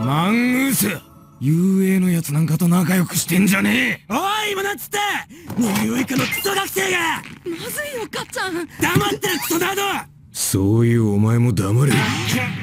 マングース、遊泳のやつなんかと仲良くしてんじゃねえ。おい、今なんつった二流以下のクソ学生が。 まずいよ、かっちゃん。 黙ってるクソナード。そういうお前も黙れ。